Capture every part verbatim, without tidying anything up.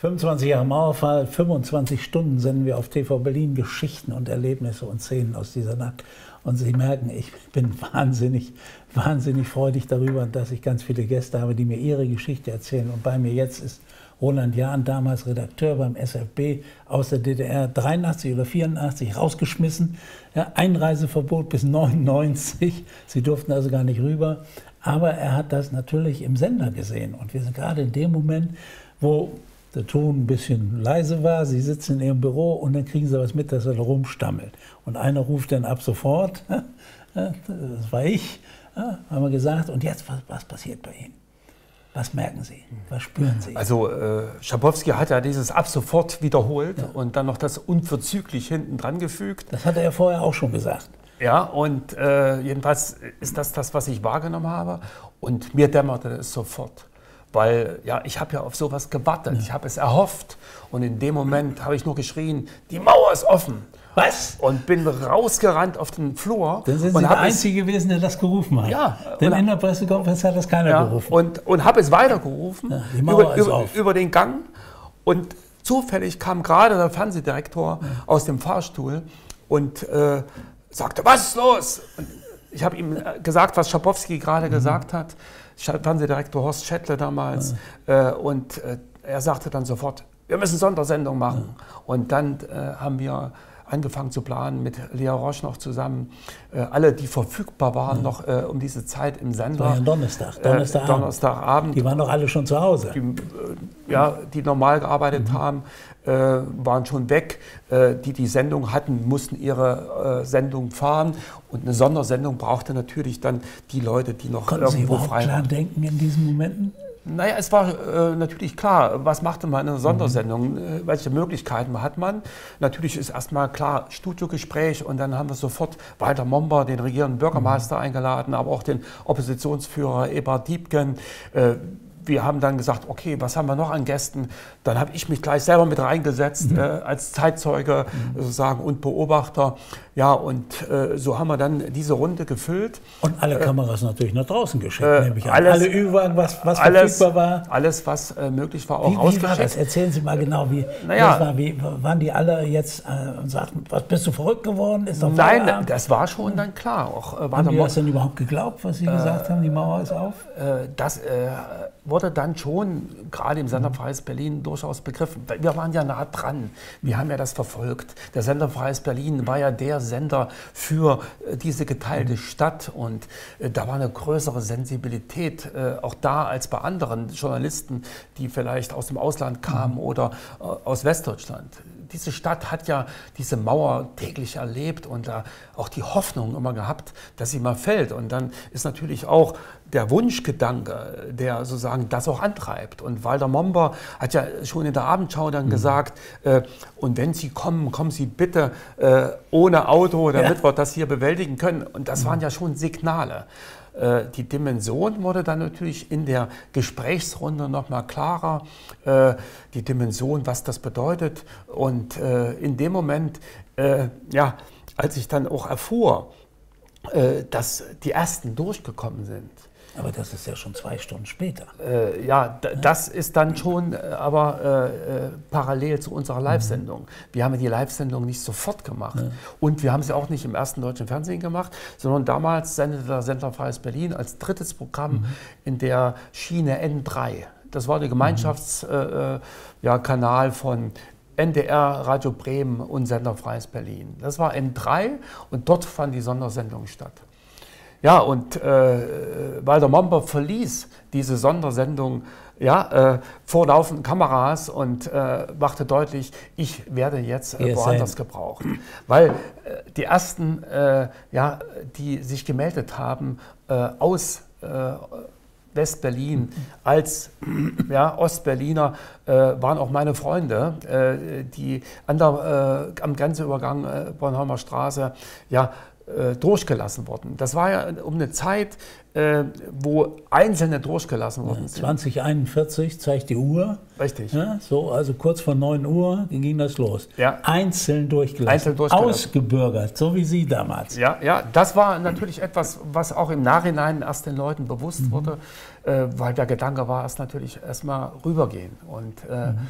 fünfundzwanzig Jahre Mauerfall, fünfundzwanzig Stunden senden wir auf T V Berlin Geschichten und Erlebnisse und Szenen aus dieser Nacht. Und Sie merken, ich bin wahnsinnig, wahnsinnig freudig darüber, dass ich ganz viele Gäste habe, die mir ihre Geschichte erzählen. Und bei mir jetzt ist Roland Jahn, damals Redakteur beim S F B aus der D D R, dreiundachtzig oder vierundachtzig, rausgeschmissen. Ja, Einreiseverbot bis neunundneunzig. Sie durften also gar nicht rüber. Aber er hat das natürlich im Sender gesehen. Und wir sind gerade in dem Moment, wo der Ton ein bisschen leise war, Sie sitzen in Ihrem Büro und dann kriegen Sie was mit, dass er da rumstammelt. Und einer ruft dann ab sofort, das war ich, haben wir gesagt, und jetzt, was, was passiert bei Ihnen? Was merken Sie? Was spüren Sie? Also äh, Schabowski hat ja dieses ab sofort wiederholt, ja, und dann noch das unverzüglich hinten dran gefügt. Das hat er ja vorher auch schon gesagt. Ja, und äh, jedenfalls ist das das, was ich wahrgenommen habe. Und mir dämmerte es sofort. Weil ja, ich habe ja auf sowas gewartet, ja, ich habe es erhofft. Und in dem Moment habe ich nur geschrien, die Mauer ist offen. Was? Und bin rausgerannt auf den Flur. Dann sind Sie der Einzige gewesen, der das gerufen hat. Ja. Denn in der Pressekonferenz hat das keiner ja, gerufen. Und, und habe es weitergerufen, ja, die Mauer über, ist über, auf. über den Gang. Und zufällig kam gerade der Fernsehdirektor, ja, aus dem Fahrstuhl und äh, sagte, was ist los? Und ich habe ihm gesagt, was Schabowski gerade mhm. gesagt hat. Fernsehdirektor Horst Schettle damals. Ja. Äh, und äh, er sagte dann sofort, wir müssen Sondersendung machen. Ja. Und dann äh, haben wir angefangen zu planen mit Lea Roche noch zusammen. Äh, alle, die verfügbar waren, ja, noch äh, um diese Zeit im Sender. Das war ja Donnerstag, Donnerstagabend. Äh, Donnerstagabend. Die waren doch alle schon zu Hause. Die, äh, ja, die normal gearbeitet mhm. haben, äh, waren schon weg. Äh, die die Sendung hatten, mussten ihre äh, Sendung fahren. Und eine Sondersendung brauchte natürlich dann die Leute, die noch Konnten irgendwo Sie frei klar waren. Denken in diesen Momenten? Naja, es war äh, natürlich klar, was machte man in einer Sondersendung, äh, welche Möglichkeiten hat man. Natürlich ist erstmal klar Studiogespräch und dann haben wir sofort Walter Momper, den regierenden Bürgermeister, mhm. eingeladen, aber auch den Oppositionsführer Eberhard Diepgen. Äh, Wir haben dann gesagt, okay, was haben wir noch an Gästen? Dann habe ich mich gleich selber mit reingesetzt, mhm. äh, als Zeitzeuge mhm. sozusagen und Beobachter. Ja, und äh, so haben wir dann diese Runde gefüllt. Und alle äh, Kameras natürlich nach draußen geschickt, äh, nehme ich an. Alles, alle Ü-Wagen, was, was alles, verfügbar war. Alles, was äh, möglich war, auch wie, rausgeschickt. Wie war das? Erzählen Sie mal genau, wie, naja, das war, wie waren die alle jetzt äh, und sagten, was, bist du verrückt geworden? Ist doch Nein, Feierabend? Das war schon dann klar. Auch, äh, haben die das denn überhaupt geglaubt, was Sie äh, gesagt haben, die Mauer ist auf? Äh, das äh, wurde dann schon, gerade im Sender Freies Berlin, durchaus begriffen. Wir waren ja nah dran, wir haben ja das verfolgt. Der Sender Freies Berlin war ja der Sender für äh, diese geteilte Stadt und äh, da war eine größere Sensibilität, äh, auch da als bei anderen Journalisten, die vielleicht aus dem Ausland kamen mhm. oder äh, aus Westdeutschland. Diese Stadt hat ja diese Mauer täglich erlebt und da auch die Hoffnung immer gehabt, dass sie mal fällt. Und dann ist natürlich auch der Wunschgedanke, der sozusagen das auch antreibt. Und Walter Momper hat ja schon in der Abendschau dann mhm. gesagt, äh, und wenn Sie kommen, kommen Sie bitte äh, ohne Auto, damit ja. wir das hier bewältigen können. Und das mhm. waren ja schon Signale. Die Dimension wurde dann natürlich in der Gesprächsrunde noch mal klarer, die Dimension, was das bedeutet. Und in dem Moment, ja, als ich dann auch erfuhr, dass die Ersten durchgekommen sind. Aber das ist ja schon zwei Stunden später. Äh, ja, das ist dann schon äh, aber äh, parallel zu unserer Live-Sendung. Wir haben die Live-Sendung nicht sofort gemacht. Ja. Und wir haben sie auch nicht im ersten deutschen Fernsehen gemacht, sondern damals sendete der Sender Freies Berlin als drittes Programm mhm. in der Schiene N drei. Das war der Gemeinschaftskanal mhm. äh, ja, Kanal von N D R, Radio Bremen und Sender Freies Berlin. Das war N drei und dort fand die Sondersendung statt. Ja, und äh, Walter Momper verließ diese Sondersendung ja, äh, vor laufenden Kameras und äh, machte deutlich, ich werde jetzt äh, woanders gebraucht. Weil äh, die Ersten, äh, ja, die sich gemeldet haben äh, aus äh, West-Berlin als ja, Ostberliner, äh, waren auch meine Freunde, äh, die an der, äh, am Grenzübergang äh, Bornholmer Straße, ja, durchgelassen worden. Das war ja um eine Zeit, äh, wo Einzelne durchgelassen worden sind. zwanzig einundvierzig zeigt die Uhr. Richtig. Ja, so, also kurz vor neun Uhr ging das los. Ja. Einzeln durchgelassen. Einzeln durchgelassen. Ausgebürgert, so wie Sie damals. Ja, ja, das war natürlich etwas, was auch im Nachhinein erst den Leuten bewusst mhm. wurde, äh, weil der Gedanke war, erst natürlich erstmal rübergehen. Und äh, mhm.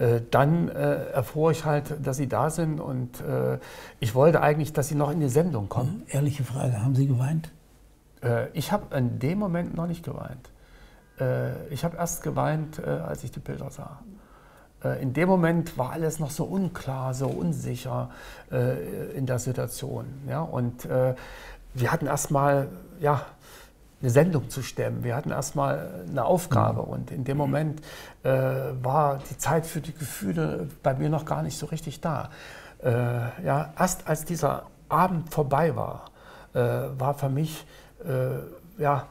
äh, dann äh, erfuhr ich halt, dass Sie da sind und äh, ich wollte eigentlich, dass Sie noch in die Sendung kommen. Ja, ehrliche Frage, haben Sie geweint? Äh, ich habe in dem Moment noch nicht geweint. Äh, ich habe erst geweint, äh, als ich die Bilder sah. Äh, in dem Moment war alles noch so unklar, so unsicher äh, in der Situation. Ja? Und äh, wir hatten erstmal, ja, eine Sendung zu stemmen. Wir hatten erstmal eine Aufgabe und in dem Moment äh, war die Zeit für die Gefühle bei mir noch gar nicht so richtig da. Äh, ja, erst als dieser Abend vorbei war, äh, war für mich äh, ja,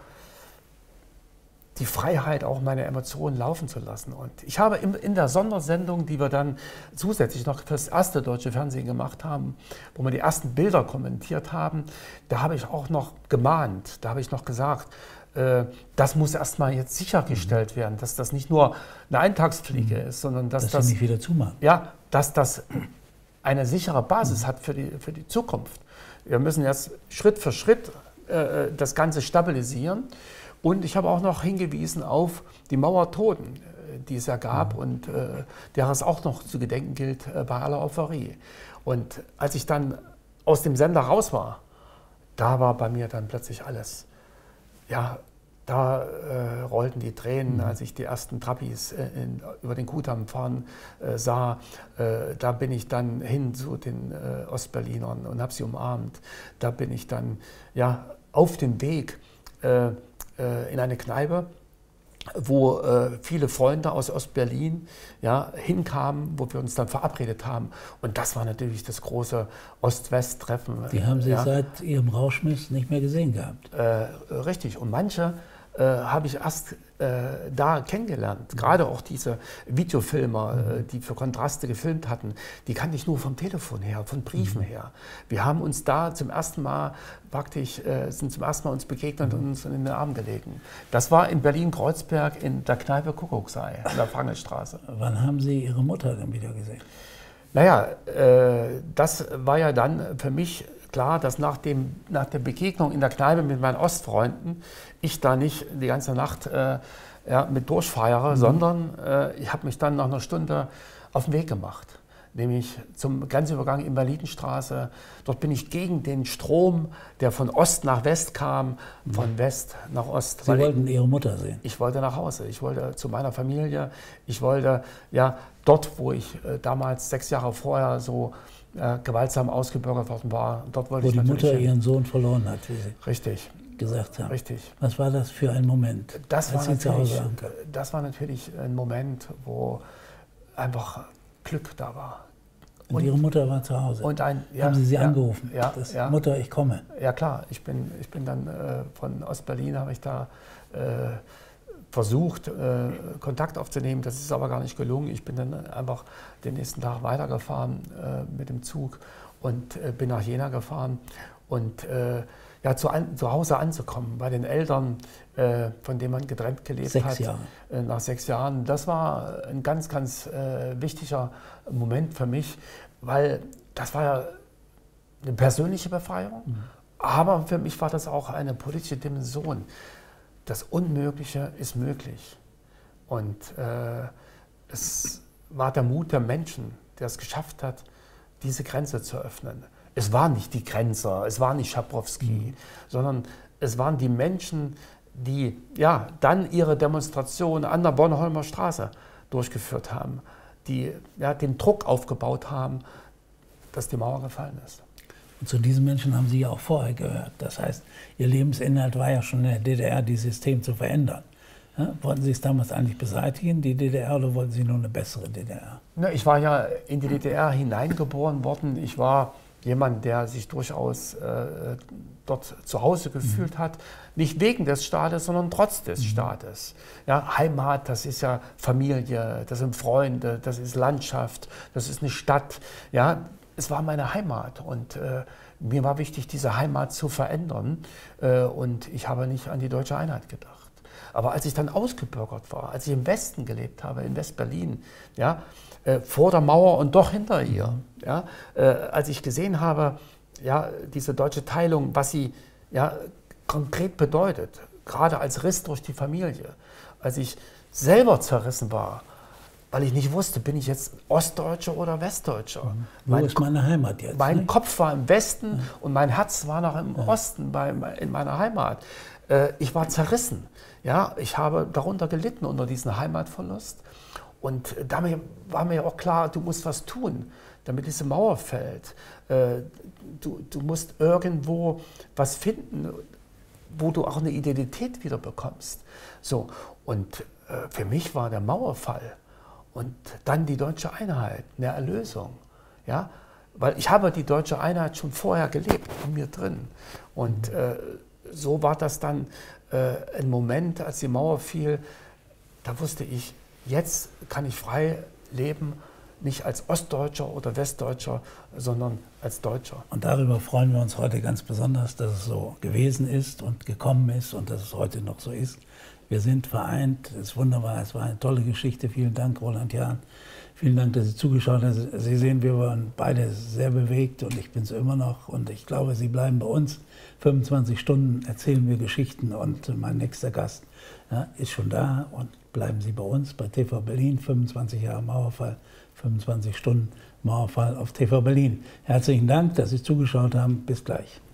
die Freiheit, auch meine Emotionen laufen zu lassen. Und ich habe in, in der Sondersendung, die wir dann zusätzlich noch fürs erste deutsche Fernsehen gemacht haben, wo wir die ersten Bilder kommentiert haben, da habe ich auch noch gemahnt, da habe ich noch gesagt, äh, das muss erstmal jetzt sichergestellt werden, dass das nicht nur eine Eintagsfliege mhm. ist, sondern dass dass das, Sie nicht wieder zumachen. Ja, dass das eine sichere Basis mhm. hat für die, für die Zukunft. Wir müssen jetzt Schritt für Schritt äh, das Ganze stabilisieren. Und ich habe auch noch hingewiesen auf die Mauertoten, die es ja gab und äh, derer es auch noch zu gedenken gilt äh, bei aller Opferie. Und als ich dann aus dem Sender raus war, da war bei mir dann plötzlich alles. Ja, da äh, rollten die Tränen, mhm. als ich die ersten Trappis äh, in, über den Kudamm fahren äh, sah. Äh, da bin ich dann hin zu den äh, Ostberlinern und habe sie umarmt. Da bin ich dann ja, auf dem Weg äh, in eine Kneipe, wo äh, viele Freunde aus Ostberlin ja, hinkamen, wo wir uns dann verabredet haben. Und das war natürlich das große Ost-West-Treffen. Die haben Sie ja. seit Ihrem Rauschmiss nicht mehr gesehen gehabt. Äh, richtig. Und manche äh, habe ich erst äh, da kennengelernt. Gerade auch diese Videofilmer, mhm. äh, die für Kontraste gefilmt hatten, die kannte ich nur vom Telefon her, von Briefen mhm. her. Wir haben uns da zum ersten Mal praktisch, äh, sind zum ersten Mal uns begegnet mhm. und uns in den Arm gelegen. Das war in Berlin-Kreuzberg in der Kneipe Kuckucksei, in der Frangelstraße. Wann haben Sie Ihre Mutter dann wieder gesehen? Naja, äh, das war ja dann für mich klar, dass nach, dem, nach der Begegnung in der Kneipe mit meinen Ostfreunden ich da nicht die ganze Nacht äh, ja, mit durchfeiere, mhm. sondern äh, ich habe mich dann nach einer Stunde auf den Weg gemacht. Nämlich zum Grenzübergang in Berlinstraße. Dort bin ich gegen den Strom, der von Ost nach West kam, mhm. von West nach Ost. Sie wollten ich, Ihre Mutter sehen? Ich wollte nach Hause, ich wollte zu meiner Familie. Ich wollte ja dort, wo ich äh, damals sechs Jahre vorher so äh, gewaltsam ausgebürgert worden war, dort wollte wo ich die natürlich Mutter hin. ihren Sohn verloren hat, wie Sie Richtig. gesagt haben. Richtig. Was war das für ein Moment, das als war Sie zu Hause natürlich, ankamen? Das war natürlich ein Moment, wo einfach Glück da war. Und, und Ihre Mutter war zu Hause? Und ein, ja, haben Sie sie ja, angerufen? Ja, das, ja. Mutter, ich komme. Ja klar, ich bin, ich bin dann äh, von Ostberlin, habe ich da äh, versucht, äh, Kontakt aufzunehmen. Das ist aber gar nicht gelungen. Ich bin dann einfach den nächsten Tag weitergefahren äh, mit dem Zug und äh, bin nach Jena gefahren. Und äh, ja, zu, an, zu Hause anzukommen, bei den Eltern, äh, von denen man getrennt gelebt sechs hat, Jahre. Äh, nach sechs Jahren. Das war ein ganz, ganz äh, wichtiger Moment für mich, weil das war ja eine persönliche Befreiung, mhm. aber für mich war das auch eine politische Dimension. Das Unmögliche ist möglich. Und äh, es war der Mut der Menschen, der es geschafft hat, diese Grenze zu öffnen. Es war nicht die Grenzer, es war nicht Schabowski, mhm. sondern es waren die Menschen, die ja, dann ihre Demonstration an der Bornholmer Straße durchgeführt haben, die ja, den Druck aufgebaut haben, dass die Mauer gefallen ist. Und zu diesen Menschen haben Sie ja auch vorher gehört. Das heißt, Ihr Lebensinhalt war ja schon in der D D R, dieses System zu verändern. Ja, wollten Sie es damals eigentlich beseitigen, die D D R, oder wollten Sie nur eine bessere D D R? Na, ich war ja in die D D R hineingeboren worden. Ich war jemand, der sich durchaus äh, dort zu Hause gefühlt mhm. hat. Nicht wegen des Staates, sondern trotz des mhm. Staates. Ja, Heimat, das ist ja Familie, das sind Freunde, das ist Landschaft, das ist eine Stadt. Ja, es war meine Heimat und äh, mir war wichtig, diese Heimat zu verändern. Äh, und ich habe nicht an die deutsche Einheit gedacht. Aber als ich dann ausgebürgert war, als ich im Westen gelebt habe, in West-Berlin, ja, äh, vor der Mauer und doch hinter ihr, ja, äh, als ich gesehen habe, ja, diese deutsche Teilung, was sie ja, konkret bedeutet, gerade als Riss durch die Familie, als ich selber zerrissen war, weil ich nicht wusste, bin ich jetzt Ostdeutscher oder Westdeutscher. Mhm. Wo mein ist meine Heimat jetzt? Mein ne? Kopf war im Westen ja. und mein Herz war noch im ja. Osten, bei, in meiner Heimat. Äh, ich war zerrissen. Ja? Ich habe darunter gelitten, unter diesem Heimatverlust. Und damit war mir auch klar, du musst was tun, damit diese Mauer fällt. Äh, du, du musst irgendwo was finden, wo du auch eine Identität wieder bekommst. So, und äh, für mich war der Mauerfall und dann die deutsche Einheit eine Erlösung. Ja? Weil ich habe die deutsche Einheit schon vorher gelebt, in mir drin. Und äh, so war das dann äh, ein Moment, als die Mauer fiel, da wusste ich, jetzt kann ich frei leben, nicht als Ostdeutscher oder Westdeutscher, sondern als Deutscher. Und darüber freuen wir uns heute ganz besonders, dass es so gewesen ist und gekommen ist und dass es heute noch so ist. Wir sind vereint, es ist wunderbar, es war eine tolle Geschichte. Vielen Dank, Roland Jahn. Vielen Dank, dass Sie zugeschaut haben. Sie sehen, wir waren beide sehr bewegt und ich bin es immer noch. Und ich glaube, Sie bleiben bei uns. fünfundzwanzig Stunden erzählen wir Geschichten und mein nächster Gast ja, ist schon da. Und bleiben Sie bei uns, bei T V Berlin, fünfundzwanzig Jahre Mauerfall, fünfundzwanzig Stunden Mauerfall auf T V Berlin. Herzlichen Dank, dass Sie zugeschaut haben. Bis gleich.